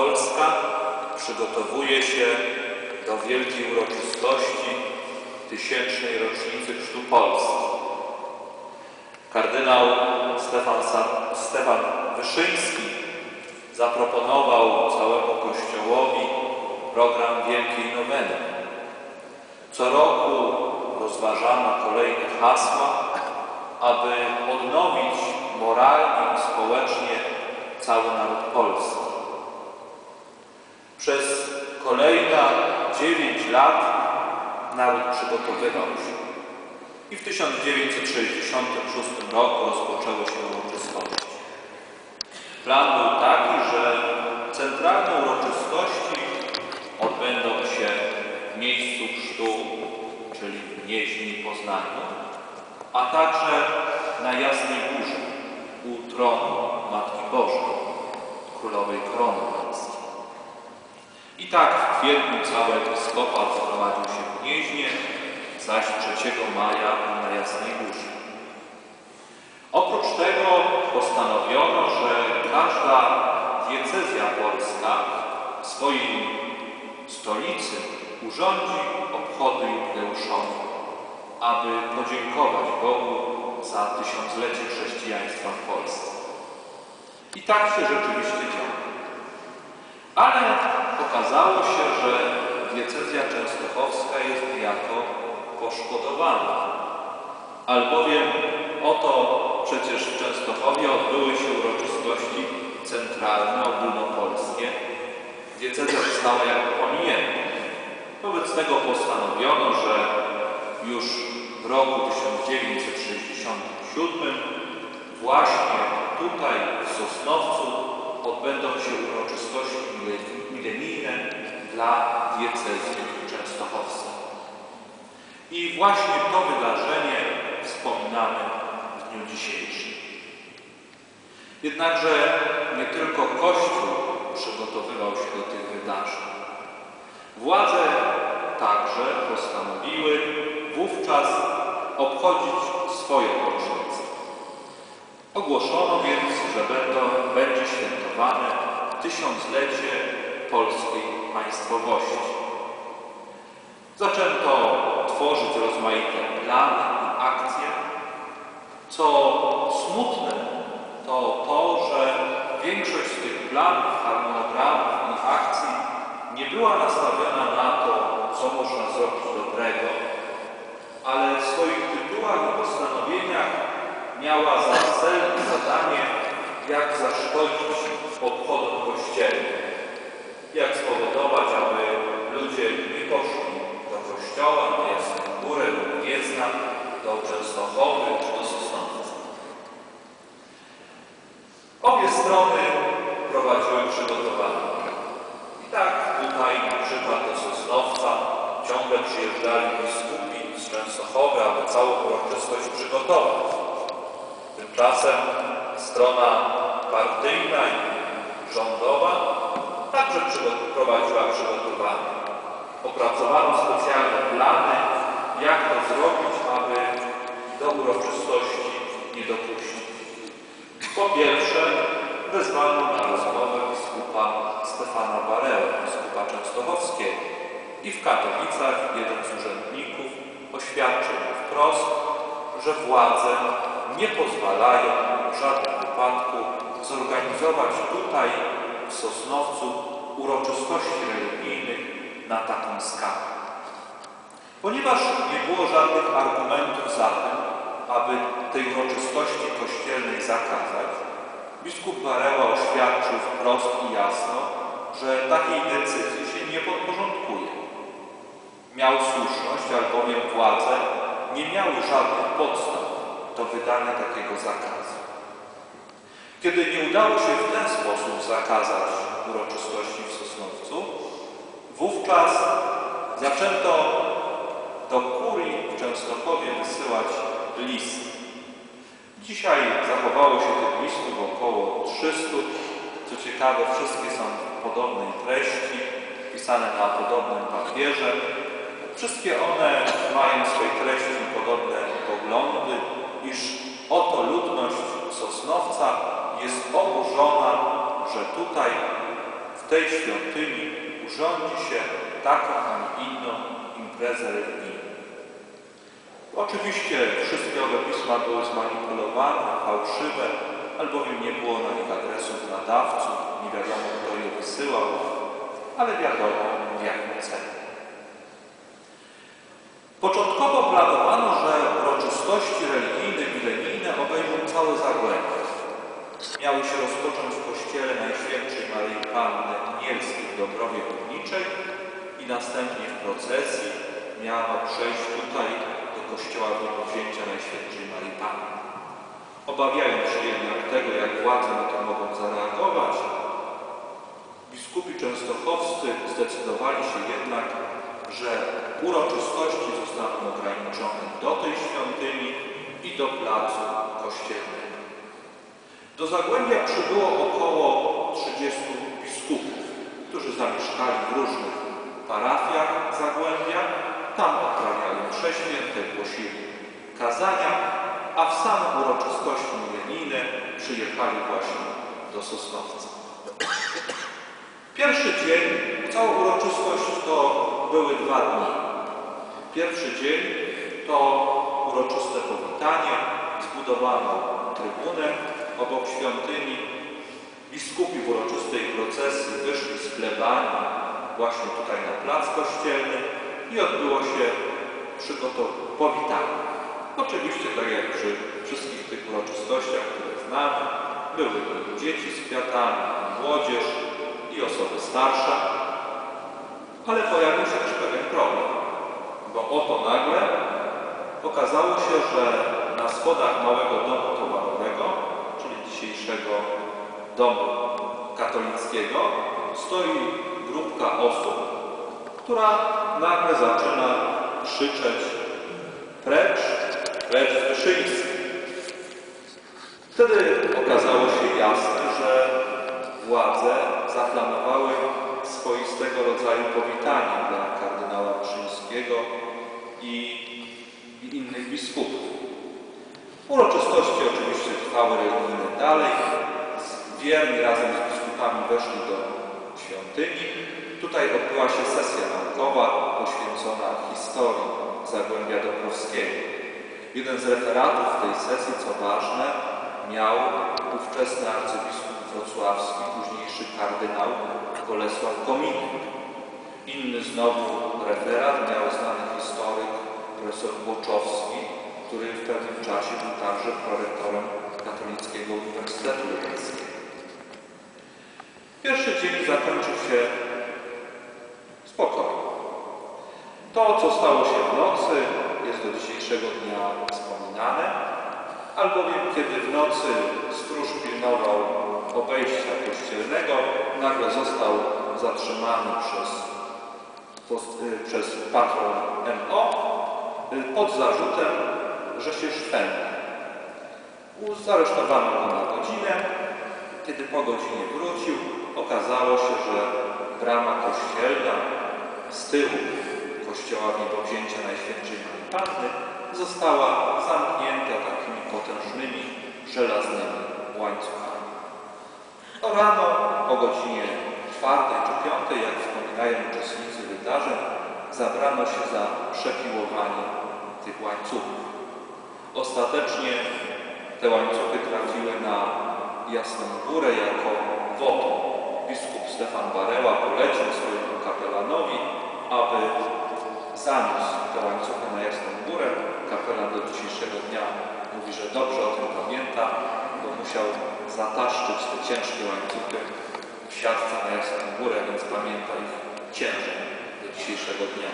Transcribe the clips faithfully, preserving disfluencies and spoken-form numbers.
Polska przygotowuje się do wielkiej uroczystości tysięcznej rocznicy Chrztu Polski. Kardynał Stefan, Stefan Wyszyński zaproponował całemu Kościołowi program Wielkiej Noweny. Co roku rozważano kolejne hasła, aby odnowić moralnie i społecznie cały naród polski. Przez kolejne dziewięć lat naród przygotowywał się i w tysiąc dziewięćset sześćdziesiątym szóstym roku rozpoczęły się uroczystości. Plan był taki, że centralne uroczystości odbędą się w miejscu chrztu, czyli w Gnieźnie i Poznaniu, a także na Jasnej Górze, u tronu Matki Bożej, Królowej Korony Polskiej. I tak w kwietniu cały episkopat zgromadził się w Gnieźnie, zaś trzeciego maja na Jasnej Górze. Oprócz tego postanowiono, że każda diecezja polska w swojej stolicy urządzi obchody jubileuszowe, aby podziękować Bogu za tysiąclecie chrześcijaństwa w Polsce. I tak się rzeczywiście działo. Ale okazało się, że diecezja częstochowska jest niejako poszkodowana. Albowiem oto przecież w Częstochowie odbyły się uroczystości centralne, ogólnopolskie. Diecezja została jakby pominięta. Wobec tego postanowiono, że już w roku tysiąc dziewięćset sześćdziesiątym siódmym właśnie tutaj w Sosnowcu odbędą się uroczystości milenijne dla diecezji częstochowskiej. I właśnie to wydarzenie wspominamy w dniu dzisiejszym. Jednakże nie tylko Kościół przygotowywał się do tych wydarzeń. Władze także postanowiły wówczas obchodzić swoją rocznicę. Ogłoszono więc, że będą, będzie świętowane tysiąclecie polskiej państwowości. Zaczęto tworzyć rozmaite plany i akcje. Co smutne, to to, że większość z tych planów, harmonogramów i akcji nie była nastawiona na to, co można zrobić dobrego, ale w swoich tytułach i postanowieniach miała za cel i zadanie, jak zaszkodzić obchodom kościelnym, jak spowodować, aby ludzie nie poszli do kościoła, na Jasną Górę, do Gniezna, do Częstochowy czy do Sosnowca. Obie strony prowadziły przygotowania. I tak tutaj na przykład do Sosnowca ciągle przyjeżdżali biskupi z Częstochowy, aby całą uroczystość przygotować. Tymczasem strona partyjna i rządowa także prowadziła przygotowania. Opracowano specjalne plany, jak to zrobić, aby do uroczystości nie dopuścić. Po pierwsze, wezwano na rozmowę biskupa Stefana Bareły, biskupa częstochowskiego. I w Katowicach jeden z urzędników oświadczył wprost, że władze nie pozwalają w żadnym wypadku zorganizować tutaj w Sosnowcu uroczystości religijnych na taką skalę. Ponieważ nie było żadnych argumentów za tym, aby tej uroczystości kościelnej zakazać, biskup Bareła oświadczył wprost i jasno, że takiej decyzji się nie podporządkuje. Miał słuszność, albowiem władze nie miały żadnych podstaw do wydania takiego zakazu. Kiedy nie udało się w ten sposób zakazać uroczystości w Sosnowcu, wówczas zaczęto do kurii w Częstochowie wysyłać listy. Dzisiaj zachowało się tych listów około trzystu. Co ciekawe, wszystkie są podobnej treści, pisane na podobnym papierze. Wszystkie one mają w swojej treści podobne poglądy, iż oto ludność Sosnowca jest oburzona, że tutaj w w tej świątyni urządzi się taką, a nie inną imprezę religijną. Oczywiście wszystkie owe pisma były zmanipulowane, fałszywe, albowiem nie było na nich adresów nadawców, nie wiadomo, kto je wysyłał, ale wiadomo, w jakim celu. Początkowo planowano, że uroczystości religijne i milenijne obejmą całe Zagłębie. Miały się rozpocząć w kościele Najświętszej Maryi Panny Anielskiej w Dąbrowie Górniczej i następnie w procesji miano przejść tutaj do kościoła Wniebowzięcia Najświętszej Maryi Panny. Obawiając się jednak tego, jak władze na to mogą zareagować, biskupi częstochowscy zdecydowali się jednak, że uroczystości zostaną ograniczone do tej świątyni i do placu kościelnego. Do Zagłębia przybyło około trzydziestu biskupów, którzy zamieszkali w różnych parafiach Zagłębia. Tam odprawiali msze święte, głosili kazania, a w same uroczystości milenijne przyjechali właśnie do Sosnowca. Pierwszy dzień, cała uroczystość to były dwa dni. Pierwszy dzień to uroczyste powitanie, zbudowano trybunę obok świątyni. Biskupi w uroczystej procesji wyszli z plebanii właśnie tutaj na plac kościelny i odbyło się powitanie. Oczywiście, tak jak przy wszystkich tych uroczystościach, które znamy, były dzieci z kwiatami, młodzież i osoby starsze, ale pojawił się też pewien problem, bo oto nagle okazało się, że na schodach Małego Domu Towarowego, czyli dzisiejszego domu katolickiego, stoi grupka osób, która nagle zaczyna krzyczeć: precz, precz z Wyszyńskim. Wtedy okazało się jasne, że władze zaplanowały swoistego rodzaju powitanie dla kardynała Wyszyńskiego i, i innych biskupów. Uroczystości oczywiście trwały religijne dalej. Wierni razem z biskupami weszli do świątyni. Tutaj odbyła się sesja naukowa poświęcona historii Zagłębia Dąbrowskiego. Jeden z referatów tej sesji, co ważne, miał ówczesny arcybiskup wrocławski, późniejszy kardynał Bolesław Kominek. Inny znowu referat miał znany historyk profesor Włoczowski, który w pewnym czasie był także prorektorem Katolickiego Uniwersytetu Lubelskiego. Pierwszy dzień zakończył się spokojnie. To, co stało się w nocy, jest do dzisiejszego dnia wspominane, albowiem kiedy w nocy stróż pilnował obejścia kościelnego, nagle został zatrzymany przez, przez patron M O pod zarzutem, że się szwendzi. Zaresztowano go na godzinę. Kiedy po godzinie wrócił, okazało się, że brama kościelna z tyłu kościoła Wniebowzięcia Najświętszej Maryi Panny została zamknięta takimi potężnymi, żelaznymi łańcuchami. No rano o godzinie czwartej czy piątej, jak wspominają uczestnicy wydarzeń, zabrano się za przepiłowanie tych łańcuchów. Ostatecznie te łańcuchy trafiły na Jasną Górę jako wodą. Biskup Stefan Bareła polecił swojemu kapelanowi, aby zaniósł te łańcuchy na Jasną Górę. Kapelan do dzisiejszego dnia mówi, że dobrze o tym pamięta, bo musiał zataszczyć te ciężkie łańcuchy w siatce na Jasną Górę, więc pamięta ich ciężar do dzisiejszego dnia.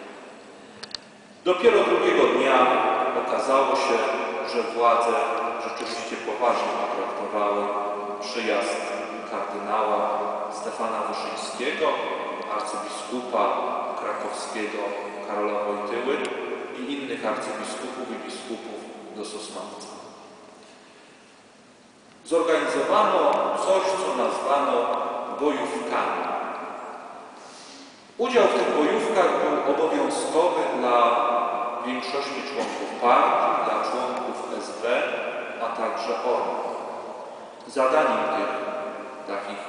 Dopiero drugiego dnia okazało się, że władze rzeczywiście poważnie potraktowały przyjazd kardynała Stefana Wyszyńskiego, arcybiskupa krakowskiego Karola Wojtyły i innych arcybiskupów i biskupów do Sosnowca. Zorganizowano coś, co nazwano bojówkami. Udział w tych bojówkach był obowiązkowy dla większości członków partii, dla członków S W, a także O R M. Zadaniem tych takich